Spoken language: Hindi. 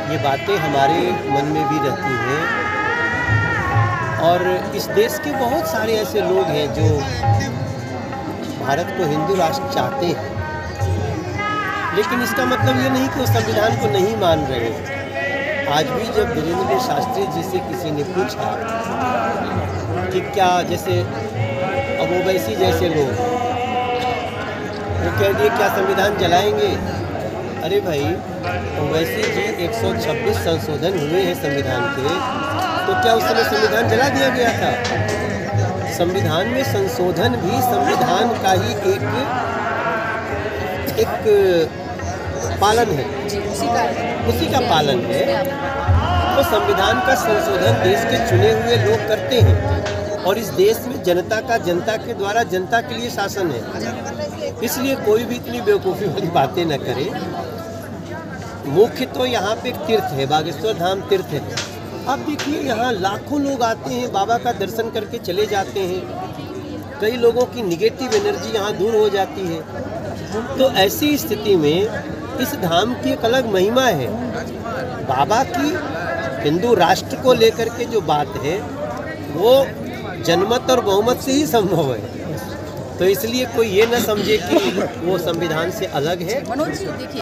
ये बातें हमारे मन में भी रहती हैं और इस देश के बहुत सारे ऐसे लोग हैं जो भारत को हिंदू राष्ट्र चाहते हैं, लेकिन इसका मतलब ये नहीं कि वो संविधान को नहीं मान रहे हैं। आज भी जब वीरेंद्र शास्त्री जी से किसी ने पूछा कि क्या, जैसे अब ओवैसी जैसे लोग वो कह दिए क्या संविधान जलाएंगे। अरे भाई, ओवैसी जी 126 संशोधन हुए हैं संविधान के, तो क्या उस समय संविधान जला दिया गया था? संविधान में संशोधन भी संविधान का ही एक पालन है, उसी का पालन है। तो संविधान का संशोधन देश के चुने हुए लोग करते हैं और इस देश में जनता के द्वारा जनता के लिए शासन है। इसलिए कोई भी इतनी बेवकूफ़ी वाली बातें न करे। मुख्य तो यहाँ पे एक तीर्थ है, बागेश्वर धाम तीर्थ है। आप देखिए यहाँ लाखों लोग आते हैं, बाबा का दर्शन करके चले जाते हैं। कई लोगों की निगेटिव एनर्जी यहाँ दूर हो जाती है। तो ऐसी स्थिति में इस धाम की एक अलग महिमा है। बाबा की हिंदू राष्ट्र को लेकर के जो बात है वो जनमत और बहुमत से ही संभव है। तो इसलिए कोई ये न समझे कि वो संविधान से अलग है।